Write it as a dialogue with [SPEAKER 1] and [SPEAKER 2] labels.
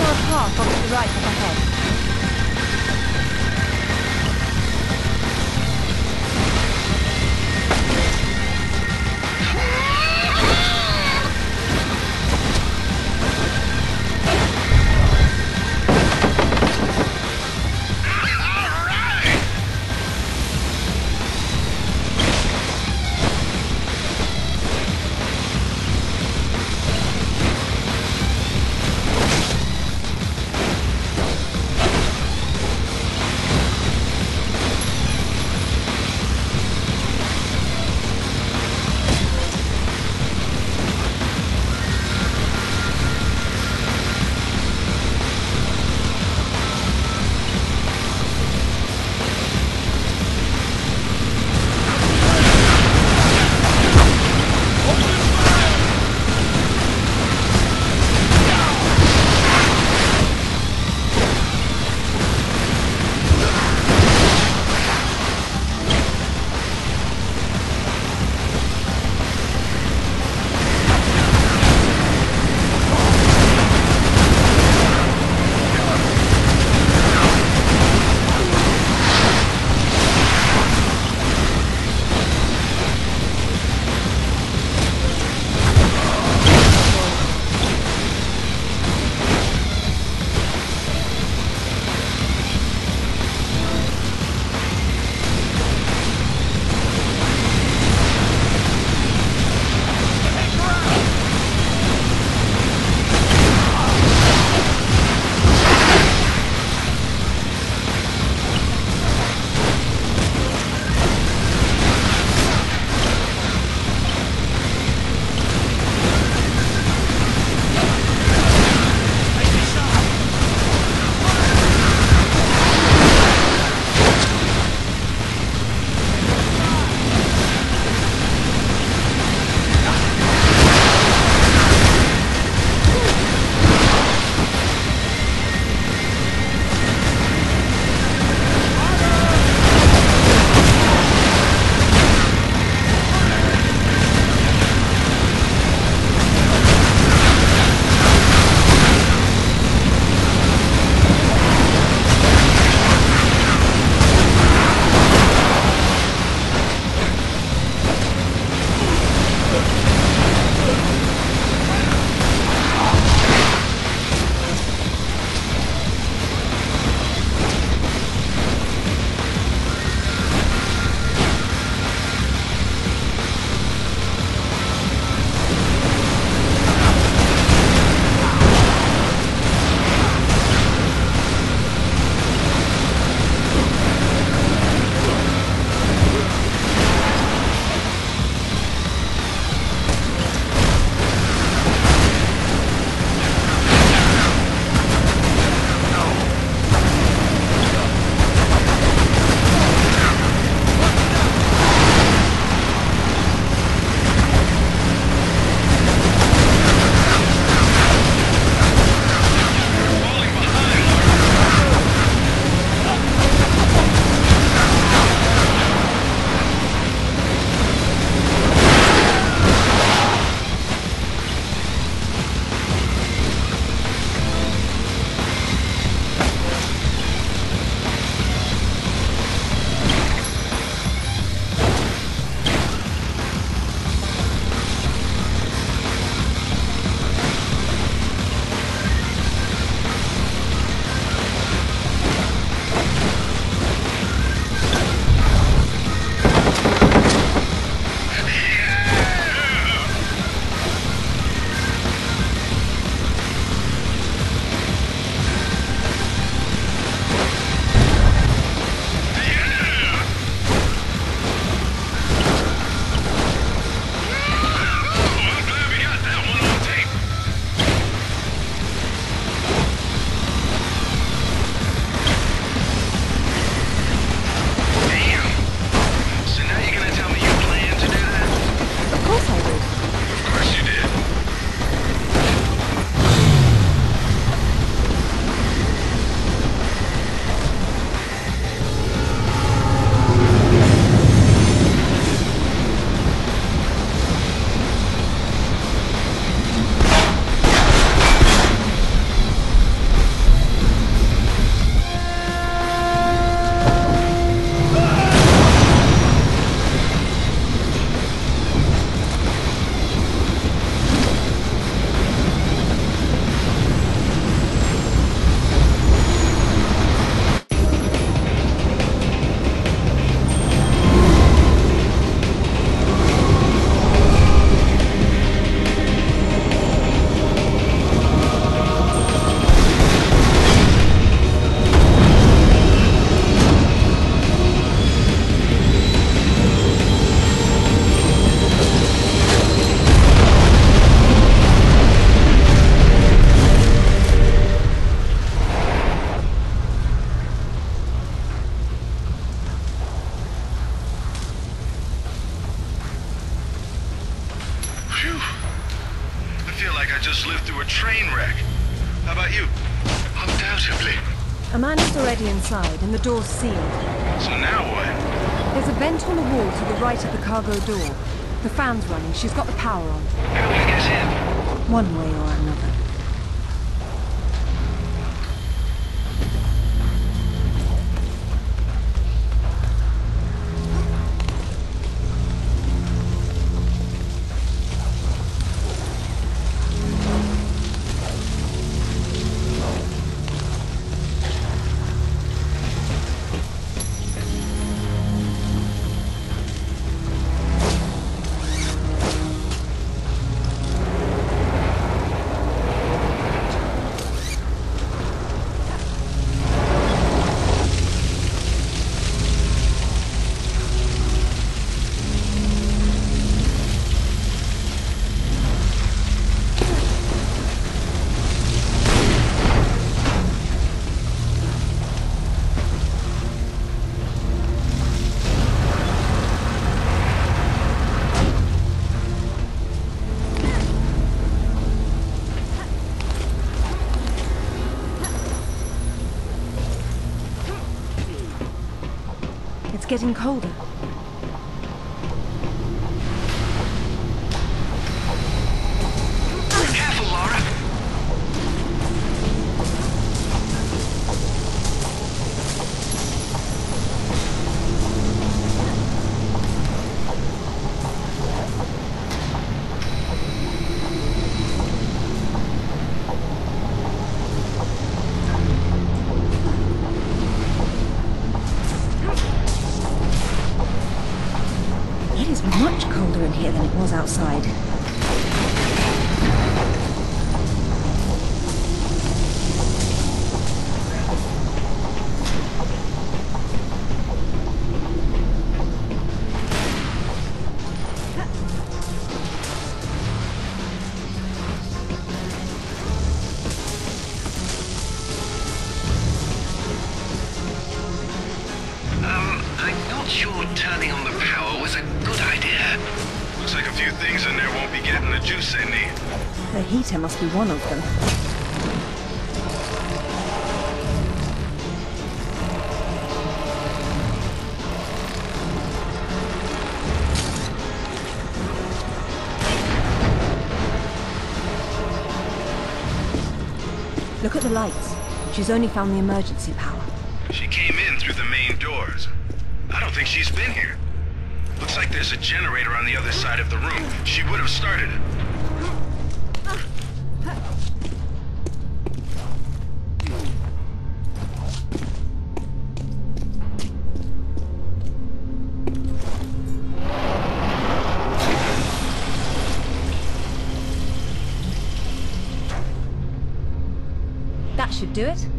[SPEAKER 1] Follow a path off to the right up ahead.
[SPEAKER 2] Undoubtedly.
[SPEAKER 1] Amanda's already inside, and the door's sealed.
[SPEAKER 2] So now what?
[SPEAKER 1] There's a vent on the wall to the right of the cargo door. The fan's running. She's got the power on.
[SPEAKER 2] How do we get in?
[SPEAKER 1] One way or another. It's getting colder.
[SPEAKER 2] Careful, Lara.
[SPEAKER 1] It is much colder in here than it was outside.
[SPEAKER 2] I'm not sure turning on the power was a good idea. Looks like a few things in there won't be getting the juice they need.
[SPEAKER 1] The heater must be one of them. Look at the lights. She's only found the emergency power.
[SPEAKER 2] She came in through the main doors. I don't think she's been here. Looks like there's a generator on the other side of the room. She would have started it.
[SPEAKER 1] That should do it.